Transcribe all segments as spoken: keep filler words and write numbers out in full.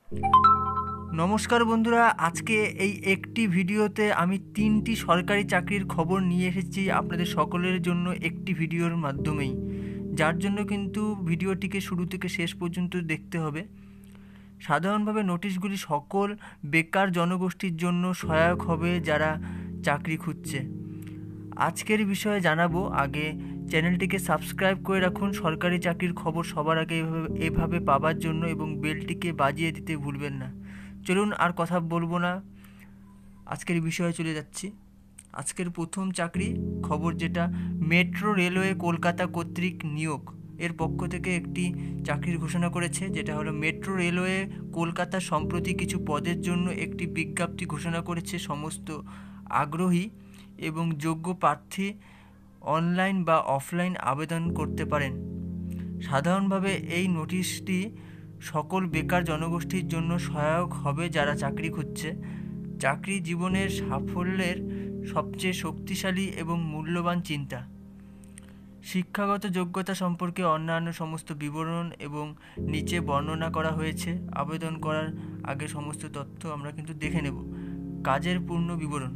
নমস্কার বন্ধুরা, আজকে এই একটি ভিডিওতে আমি তিনটি সরকারি চাকরির খবর নিয়ে এসেছি আপনাদের সকলের জন্য একটি ভিডিওর মাধ্যমেই, যার জন্য কিন্তু ভিডিওটিকে শুরু থেকে শেষ পর্যন্ত দেখতে হবে। সাধারণভাবে নোটিশগুলি সকল বেকার জনগোষ্ঠীর জন্য সহায়ক হবে যারা চাকরি খুঁজছে। আজকের বিষয়ে জানাবো, আগে চ্যানেলটিকে সাবস্ক্রাইব করে রাখুন সরকারি চাকরির খবর সবার আগে এভাবে এভাবে পাবার জন্য, এবং বেলটিকে বাজিয়ে দিতে ভুলবেন না। চলুন আর কথা বলবো না, আজকের বিষয়ে চলে যাচ্ছি। আজকের প্রথম চাকরি খবর, যেটা মেট্রো রেলওয়ে কলকাতা কর্তৃক নিয়োগ এর পক্ষ থেকে একটি চাকরির ঘোষণা করেছে, যেটা হলো মেট্রো রেলওয়ে কলকাতা সম্প্রতি কিছু পদের জন্য একটি বিজ্ঞপ্তি ঘোষণা করেছে। সমস্ত আগ্রহী এবং যোগ্য প্রার্থী অনলাইন বা অফলাইন আবেদন করতে পারেন। সাধারণভাবে এই নোটিশটি সকল বেকার জনগোষ্ঠীর জন্য সহায়ক হবে যারা চাকরি খুঁজছে। চাকরি জীবনের সাফল্যের সবচেয়ে শক্তিশালী এবং মূল্যবান চিন্তা। শিক্ষাগত যোগ্যতা সম্পর্কে অন্যান্য সমস্ত বিবরণ এবং নিচে বর্ণনা করা হয়েছে। আবেদন করার আগে সমস্ত তথ্য আমরা কিন্তু দেখে নেব। কাজের পূর্ণ বিবরণ।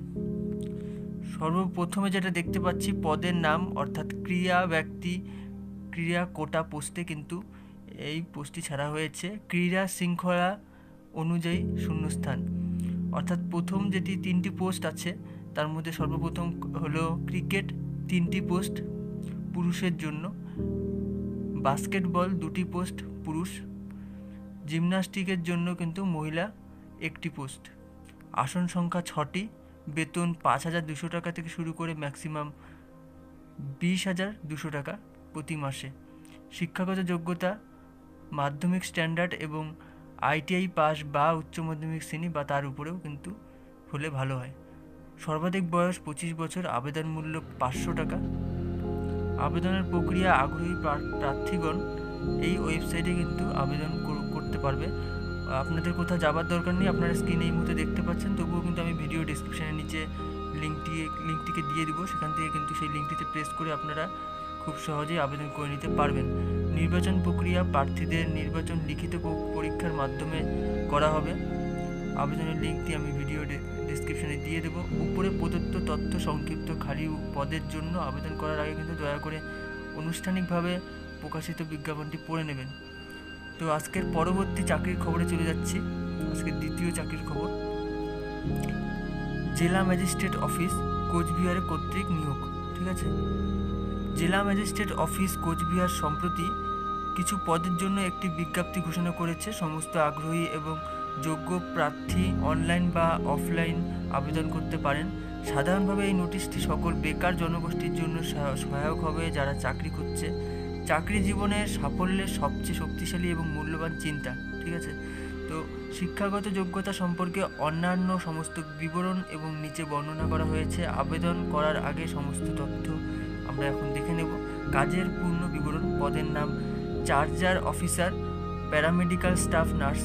সর্বপ্রথমে যেটা দেখতে পাচ্ছি, পদের নাম অর্থাৎ ক্রিয়া ব্যক্তি ক্রিয়া কোটা পোস্টে কিন্তু এই পোস্টটি ছাড়া হয়েছে। ক্রীড়া শৃঙ্খলা অনুযায়ী শূন্যস্থান, অর্থাৎ প্রথম যেটি তিনটি পোস্ট আছে তার মধ্যে সর্বপ্রথম হলো ক্রিকেট, তিনটি পোস্ট পুরুষের জন্য। বাস্কেটবল দুটি পোস্ট পুরুষ। জিমন্যাস্টিকের জন্য কিন্তু মহিলা একটি পোস্ট। আসন সংখ্যা ছটি। বেতন পাঁচ হাজার দুশো টাকা থেকে শুরু করে ম্যাক্সিমাম বিশ হাজার দুশো টাকা প্রতি মাসে। শিক্ষাগত যোগ্যতা মাধ্যমিক স্ট্যান্ডার্ড এবং আইটিআই পাস বা উচ্চ মাধ্যমিক শ্রেণী বা তার উপরেও কিন্তু হলে ভালো হয়। সর্বাধিক বয়স পঁচিশ বছর। আবেদন মূল্য পাঁচশো টাকা। আবেদনের প্রক্রিয়া, আগ্রহী প্রার্থীগণ এই ওয়েবসাইটে কিন্তু আবেদন করতে পারবে। আপনাদের কোথাও যাবার দরকার নেই, আপনারা স্ক্রিনে এই মুহূর্তে দেখতে পাচ্ছেন। তবুও কিন্তু আমি ভিডিও ডিসক্রিপশানের নিচে লিঙ্কটি লিঙ্কটিকে দিয়ে দিব, সেখান থেকে কিন্তু সেই লিঙ্কটিতে প্রেস করে আপনারা খুব সহজেই আবেদন করে নিতে পারবেন। নির্বাচন প্রক্রিয়া, প্রার্থীদের নির্বাচন লিখিত পরীক্ষার মাধ্যমে করা হবে। আবেদনের লিঙ্কটি আমি ভিডিও ডিসক্রিপশানে দিয়ে দেবো। উপরে প্রদত্ত তথ্য সংক্ষিপ্ত খালি পদের জন্য আবেদন করার আগে কিন্তু দয়া করে আনুষ্ঠানিকভাবে প্রকাশিত বিজ্ঞাপনটি পড়ে নেবেন। তো আজকের পরবর্তী চাকরির খবরে চলে যাচ্ছি। আজকের দ্বিতীয় চাকরির খবর, জেলা ম্যাজিস্ট্রেট অফিস কোচবিহারে কর্তৃক নিয়োগ। ঠিক আছে, জেলা ম্যাজিস্ট্রেট অফিস কোচবিহার সম্প্রতি কিছু পদের জন্য একটি বিজ্ঞপ্তি ঘোষণা করেছে। সমস্ত আগ্রহী এবং যোগ্য প্রার্থী অনলাইন বা অফলাইন আবেদন করতে পারেন। সাধারণভাবে এই নোটিশটি সকল বেকার জনগোষ্ঠীর জন্য সহায়ক হবে যারা চাকরি খুঁজছে। চাকরি জীবনের সাফল্যের সবচেয়ে শক্তিশালী এবং মূল্যবান চিন্তা। ঠিক আছে, তো শিক্ষাগত যোগ্যতা সম্পর্কে অন্যান্য সমস্ত বিবরণ এবং নিচে বর্ণনা করা হয়েছে। আবেদন করার আগে সমস্ত তথ্য আমরা এখন দেখে নেব। কাজের পূর্ণ বিবরণ। পদের নাম charger officer, paramedical staff nurse,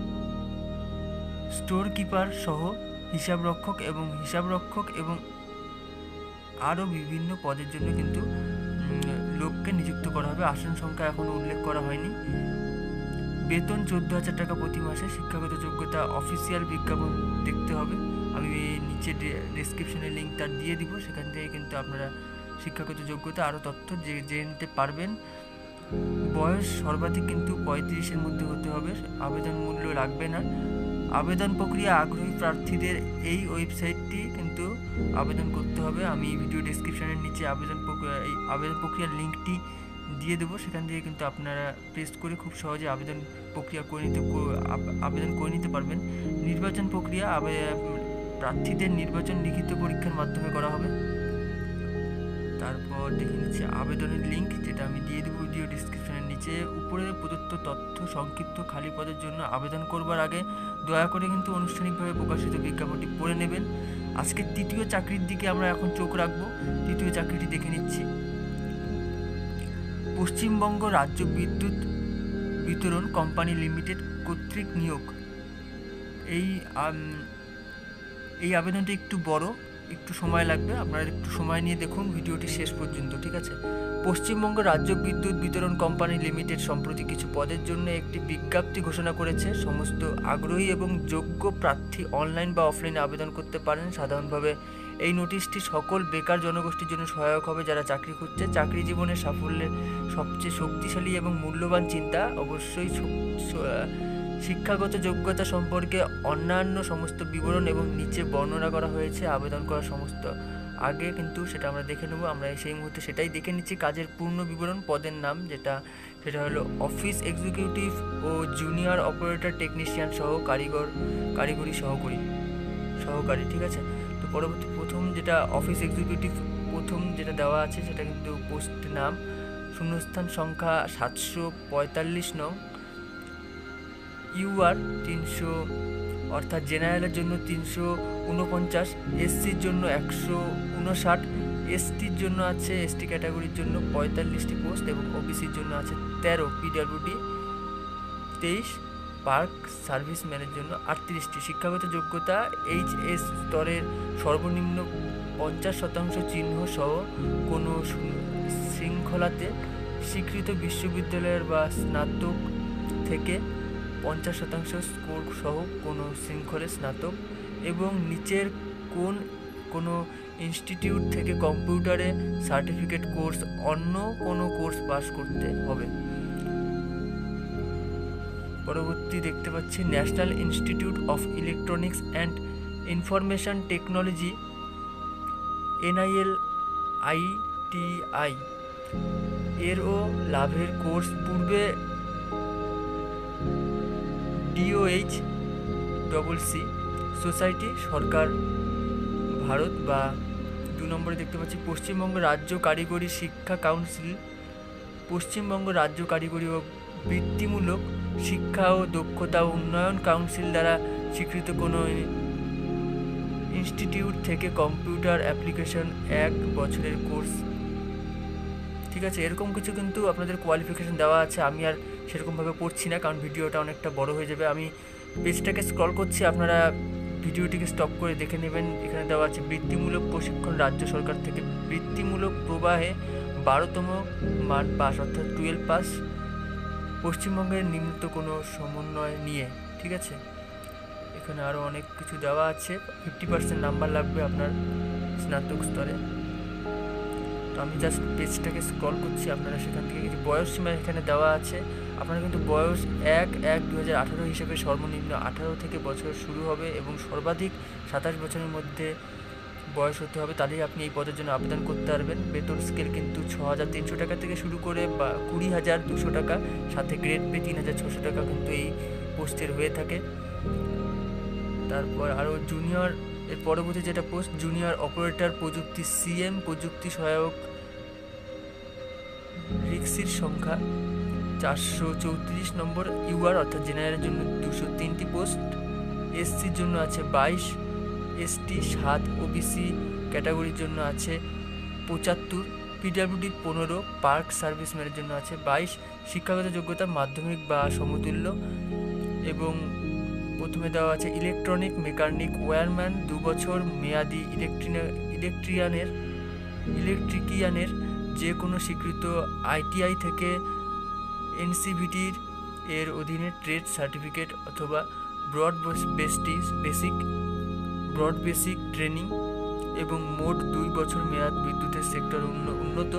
store keeper সহ হিসাবরক্ষক এবং হিসাবরক্ষক এবং আরও বিভিন্ন পদের জন্য কিন্তু লোককে নিযুক্ত করা হবে। আসন সংখ্যা এখনও উল্লেখ করা হয়নি। বেতন চোদ্দো হাজার টাকা প্রতি মাসে। শিক্ষাগত যোগ্যতা অফিসিয়াল বিজ্ঞাপন দেখতে হবে, আমি নিচে ডেসক্রিপশনে লিঙ্ক তার দিয়ে দিব, সেখান থেকে কিন্তু আপনারা শিক্ষাগত যোগ্যতা আরও তথ্য জেনে নিতে পারবেন। বয়স সর্বাধিক কিন্তু পঁয়ত্রিশের মধ্যে হতে হবে। আবেদন মূল্য লাগবে না। আবেদন প্রক্রিয়া, আগ্রহী প্রার্থীদের এই ওয়েবসাইটটি কিন্তু আবেদন করতে হবে। আমি ভিডিও ডেসক্রিপশনের নিচে আবেদন প্রক্রিয়া এই আবেদন প্রক্রিয়ার লিঙ্কটি দিয়ে দেবো, সেখান থেকে কিন্তু আপনারা প্রেস করে খুব সহজে আবেদন প্রক্রিয়া করে নিতে আবেদন করে নিতে পারবেন। নির্বাচন প্রক্রিয়া, প্রার্থীদের নির্বাচন লিখিত পরীক্ষার মাধ্যমে করা হবে। তারপর দেখে নিচ্ছি আবেদনের লিঙ্ক, যেটা আমি দিয়ে দেবো ভিডিও ডিসক্রিপশনের নিচে। উপরে প্রদত্ত তথ্য সংক্ষিপ্ত খালি পদের জন্য আবেদন করবার আগে দয়া করে কিন্তু আনুষ্ঠানিকভাবে প্রকাশিত বিজ্ঞাপনটি পড়ে নেবেন। আজকের তৃতীয় চাকরির দিকে আমরা এখন চোখ রাখবো। তৃতীয় চাকরিটি দেখে নিচ্ছি। পশ্চিমবঙ্গ রাজ্য বিদ্যুৎ বিতরণ কোম্পানি লিমিটেড কর্তৃক নিয়োগ। এই এই আবেদনটি একটু বড় একটু সময় লাগবে, আপনারা একটু সময় নিয়ে দেখুন ভিডিওটি শেষ পর্যন্ত, ঠিক আছে। পশ্চিমবঙ্গ রাজ্য বিদ্যুৎ বিতরণ কোম্পানি লিমিটেড সম্প্রতি কিছু পদের জন্য একটি বিজ্ঞপ্তি ঘোষণা করেছে। সমস্ত আগ্রহী এবং যোগ্য প্রার্থী অনলাইন বা অফলাইনে আবেদন করতে পারেন। সাধারণভাবে এই নোটিশটি সকল বেকার জনগোষ্ঠীর জন্য সহায়ক হবে যারা চাকরি খুঁজছে। চাকরি জীবনের সাফল্যের সবচেয়ে শক্তিশালী এবং মূল্যবান চিন্তা অবশ্যই শিক্ষাগত যোগ্যতা সম্পর্কে অন্যান্য সমস্ত বিবরণ এবং নিচে বর্ণনা করা হয়েছে। আবেদন করার সমস্ত আগে কিন্তু সেটা আমরা দেখে নেব। আমরা সেই মুহূর্তে সেটাই দেখে নিচ্ছি। কাজের পূর্ণ বিবরণ, পদের নাম যেটা সেটা হলো অফিস এক্সিকিউটিভ ও জুনিয়র অপারেটর টেকনিশিয়ান সহ কারিগর কারিগরি সহকারী সহকারী ঠিক আছে। তো পরবর্তী প্রথম যেটা অফিস এক্সিকিউটিভ প্রথম যেটা দেওয়া আছে সেটা কিন্তু পোস্ট নাম, শূন্যস্থান সংখ্যা সাতশো পঁয়তাল্লিশ নং, ইউআর তিনশো অর্থাৎ জেনারেলের জন্য তিনশো উনপঞ্চাশ, এসসির জন্য একশো উনষাট, এসটির জন্য আছে এসটি ক্যাটাগরির জন্য পঁয়তাল্লিশটি পোস্ট এবং ওবিসির জন্য আছে তেরো, পিডাব্লিউডি তেইশ, পার্ক সার্ভিসম্যানের জন্য আটত্রিশটি। শিক্ষাগত যোগ্যতা এইচএস স্তরের সর্বনিম্ন পঞ্চাশ শতাংশ চিহ্ন সহ কোনো শৃঙ্খলাতে স্বীকৃত বিশ্ববিদ্যালয়ের বা স্নাতক থেকে পঞ্চাশ শতাংশ স্কোর সহ কোনো শৃঙ্খলে স্নাতক এবং নিচের কোন কোনো ইনস্টিটিউট থেকে কম্পিউটারে সার্টিফিকেট কোর্স অন্য কোনো কোর্স পাস করতে হবে। পরবর্তী দেখতে পাচ্ছি national institute of electronics and information technology NIEL ITI এরও লাভের কোর্স পূর্বে ডিওএইচ ডবল সি সোসাইটি সরকার ভারত বা দু নম্বরে দেখতে পাচ্ছি পশ্চিমবঙ্গ রাজ্য কারিগরি শিক্ষা কাউন্সিল, পশ্চিমবঙ্গ রাজ্য কারিগরি ও বৃত্তিমূলক শিক্ষা ও দক্ষতা উন্নয়ন কাউন্সিল দ্বারা স্বীকৃত কোনো ইনস্টিটিউট থেকে কম্পিউটার অ্যাপ্লিকেশন এক বছরের কোর্স, ঠিক আছে। এরকম কিছু কিন্তু আপনাদের কোয়ালিফিকেশন দেওয়া আছে। আমি আর সেরকমভাবে পড়ছি না কারণ ভিডিওটা অনেকটা বড় হয়ে যাবে। আমি পেজটাকে স্ক্রল করছি, আপনারা ভিডিওটিকে স্টপ করে দেখে নেবেন। এখানে দেওয়া আছে বৃত্তিমূলক প্রশিক্ষণ রাজ্য সরকার থেকে বৃত্তিমূলক প্রবাহে বারোতম মান পাস অর্থাৎ টুয়েলভ পাস পশ্চিমবঙ্গের নিম্নত কোনো সমন্বয় নিয়ে, ঠিক আছে। এখানে আরও অনেক কিছু দেওয়া আছে। ফিফটি পার্সেন্ট নাম্বার লাগবে আপনার স্নাতক স্তরে। তো আমি জাস্ট পেজটাকে স্ক্রল করছি, আপনারা সেখান থেকে কিছু বয়স সীমা এখানে দেওয়া আছে। আপনারা কিন্তু বয়স এক এক দু হাজার আঠারো হিসেবে সর্বনিম্ন আঠারো থেকে বছর শুরু হবে এবং সর্বাধিক সাতাশ বছরের মধ্যে বয়স হতে হবে, তাহলেই আপনি এই পদের জন্য আবেদন করতে পারবেন। বেতন স্কেল কিন্তু ছ হাজার তিনশো টাকা থেকে শুরু করে বা কুড়ি হাজার দুশো টাকা, সাথে গ্রেড পে তিন হাজার ছশো টাকা কিন্তু এই পোস্টের হয়ে থাকে। তারপর আরও জুনিয়র এর পরবর্তী যেটা পোস্ট জুনিয়র অপারেটর প্রযুক্তি সিএম প্রযুক্তি সহায়ক রিক্সির সংখ্যা চারশো চৌত্রিশ নম্বর, ইউআর অর্থাৎ জেনারেলের জন্য দুশো তিনটি পোস্ট, এসসির জন্য আছে বাইশ, এসটি সাত, ওবিসি ক্যাটাগরির জন্য আছে পঁচাত্তর, পিডাব্লিউডি পনেরো, পার্ক সার্ভিসম্যানের জন্য আছে বাইশ। শিক্ষাগত যোগ্যতা মাধ্যমিক বা সমতুল্য এবং প্রথমে দেওয়া আছে ইলেকট্রনিক মেকানিক ওয়্যারম্যান দু বছর মেয়াদি, ইলেকট্রিয়ানের ইলেকট্রিকিয়ানের যে কোনো স্বীকৃত আইটিআই থেকে এনসিভিটির এর অধীনে ট্রেড সার্টিফিকেট অথবা broad basis basic broad basic training এবং মোট দুই বছর মেয়াদ বিদ্যুতের সেক্টর উন্নত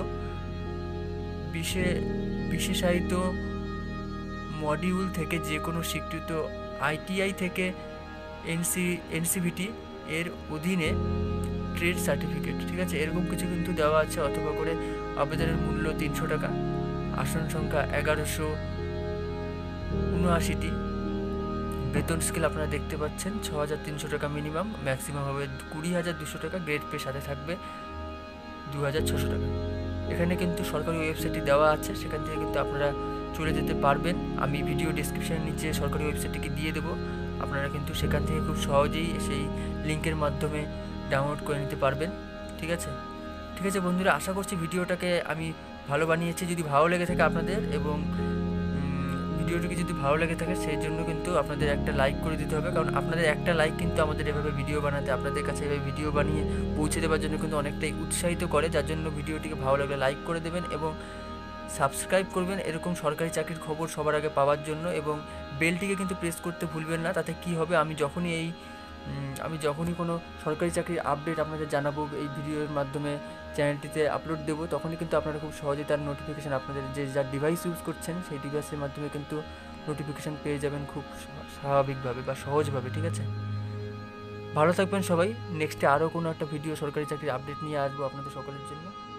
বিশেষায়িত মডিউল থেকে যে কোনো স্বীকৃত আইটিআই থেকে এনসি এনসিভিটি এর অধীনে ট্রেড সার্টিফিকেট, ঠিক আছে। এরকম কিছু কিন্তু দেওয়া আছে। অথবা করে আবেদনের মূল্য তিনশো টাকা, আসন সংখ্যা এগারোশো উনআশিটি, বেতন স্কেল আপনারা দেখতে পাচ্ছেন ছ হাজার তিনশো টাকা মিনিমাম, ম্যাক্সিমাম হবে কুড়ি হাজার দুশো টাকা, গ্রেড পে সাথে থাকবে দু হাজার ছশো টাকা। এখানে কিন্তু সরকারি ওয়েবসাইটটি দেওয়া আছে, সেখান থেকে কিন্তু আপনারা চলে যেতে পারবেন। আমি ভিডিও ডিসক্রিপশানের নিচে সরকারি ওয়েবসাইটটিকে দিয়ে দেবো, আপনারা কিন্তু সেখান থেকে খুব সহজেই সেই লিঙ্কের মাধ্যমে ডাউনলোড করে নিতে পারবেন, ঠিক আছে। ঠিক আছে বন্ধুরা, আশা করছি ভিডিওটাকে আমি ভালো বানিয়েছি। যদি ভালো লেগে থাকে আপনাদের এবং ভিডিও ভিডিওটিকে যদি ভালো লেগে থাকে সেই জন্য কিন্তু আপনাদের একটা লাইক করে দিতে হবে, কারণ আপনাদের একটা লাইক কিন্তু আমাদের এভাবে ভিডিও বানাতে, আপনাদের কাছে এভাবে ভিডিও বানিয়ে পৌঁছে দেওয়ার জন্য কিন্তু অনেকটাই উৎসাহিত করে। যার জন্য ভিডিওটিকে ভালো লাগলে লাইক করে দেবেন এবং সাবস্ক্রাইব করবেন এরকম সরকারি চাকরির খবর সবার আগে পাওয়ার জন্য, এবং বেলটিকে কিন্তু প্রেস করতে ভুলবেন না। তাতে কি হবে, আমি যখনই এই আমি যখনই কোনো সরকারি চাকরির আপডেট আপনাদের জানাবো এই ভিডিওর মাধ্যমে চ্যানেলটিতে আপলোড দেবো, তখনই কিন্তু আপনারা খুব সহজেই তার নোটিফিকেশান আপনাদের যে যার ডিভাইস ইউজ করছেন সেই ডিভাইসের মাধ্যমে কিন্তু নোটিফিকেশান পেয়ে যাবেন খুব স্বাভাবিকভাবে বা সহজভাবে। ঠিক আছে, ভালো থাকবেন সবাই। নেক্সটে আরও কোনো একটা ভিডিও সরকারি চাকরির আপডেট নিয়ে আসবো আপনাদের সকলের জন্য।